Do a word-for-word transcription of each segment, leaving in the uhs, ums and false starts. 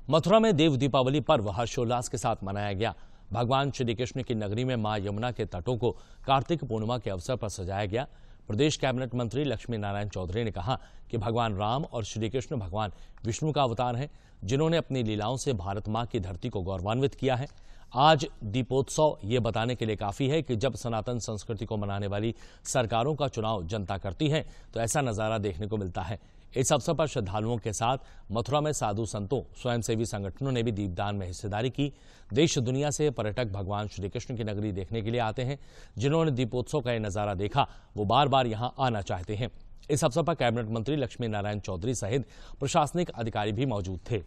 मथुरा में देव दीपावली पर्व हर्षोल्लास के साथ मनाया गया। भगवान श्री कृष्ण की नगरी में मां यमुना के तटों को कार्तिक पूर्णिमा के अवसर पर सजाया गया। प्रदेश कैबिनेट मंत्री लक्ष्मी नारायण चौधरी ने कहा कि भगवान राम और श्री कृष्ण भगवान विष्णु का अवतार हैं, जिन्होंने अपनी लीलाओं से भारत मां की धरती को गौरवान्वित किया है। आज दीपोत्सव ये बताने के लिए काफी है कि जब सनातन संस्कृति को मनाने वाली सरकारों का चुनाव जनता करती है तो ऐसा नजारा देखने को मिलता है। इस अवसर पर श्रद्धालुओं के साथ मथुरा में साधु संतों, स्वयंसेवी संगठनों ने भी दीपदान में हिस्सेदारी की। देश दुनिया से पर्यटक भगवान श्री कृष्ण की नगरी देखने के लिए आते हैं। जिन्होंने दीपोत्सव का यह नजारा देखा वो बार बार यहां आना चाहते हैं। इस अवसर पर कैबिनेट मंत्री लक्ष्मी नारायण चौधरी सहित प्रशासनिक अधिकारी भी मौजूद थे।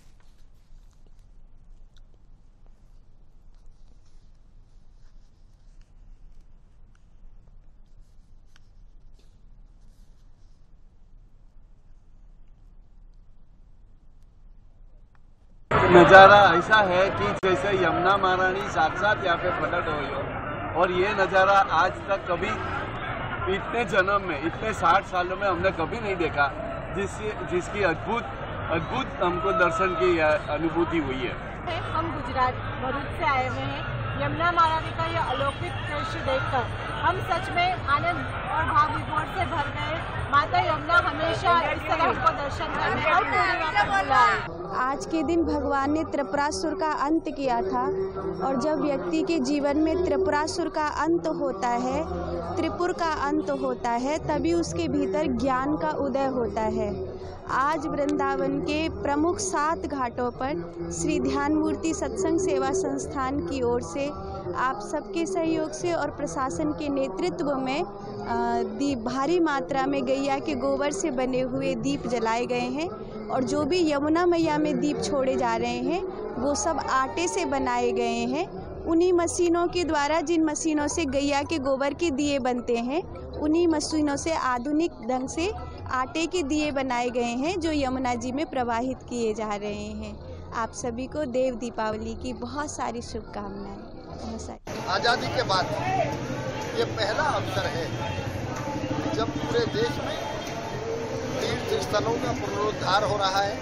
नज़ारा ऐसा है कि जैसे यमुना महारानी साक्षात यहाँ पे प्रकट हुई हो, और ये नज़ारा आज तक कभी इतने जन्म में, इतने साठ सालों में हमने कभी नहीं देखा, जिसकी जिसकी अद्भुत अद्भुत हमको दर्शन की अनुभूति हुई है। हम गुजरात भरूच से आए हुए हैं। यमुना महारानी का ये अलौकिक दृश्य देखकर हम सच में आनंद और भाव विभोर से भर गए। माता यमुना हमेशा इस तरह हमको दर्शन करने और पूर्णिमा पर बुलाए। आज के दिन भगवान ने त्रिपुरासुर का अंत किया था, और जब व्यक्ति के जीवन में त्रिपुरासुर का अंत होता है, त्रिपुर का अंत होता है, तभी उसके भीतर ज्ञान का उदय होता है। आज वृंदावन के प्रमुख सात घाटों पर श्री ध्यान मूर्ति सत्संग सेवा संस्थान की ओर से आप सबके सहयोग से और प्रशासन के नेतृत्व में दीप भारी मात्रा में गैया के गोबर से बने हुए दीप जलाए गए हैं, और जो भी यमुना मैया में दीप छोड़े जा रहे हैं वो सब आटे से बनाए गए हैं। उन्हीं मशीनों के द्वारा, जिन मशीनों से गैया के गोबर के दिए बनते हैं, उन्हीं मशीनों से आधुनिक ढंग से आटे के दिए बनाए गए हैं, जो यमुना जी में प्रवाहित किए जा रहे हैं। आप सभी को देव दीपावली की बहुत सारी शुभकामनाएं। आज़ादी के बाद ये पहला अवसर है जब पूरे देश में तीर्थ स्थलों का पुनरुद्धार हो रहा है।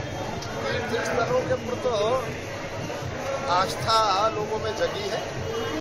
तीर्थ स्थलों के प्रति आस्था लोगों में जगी है।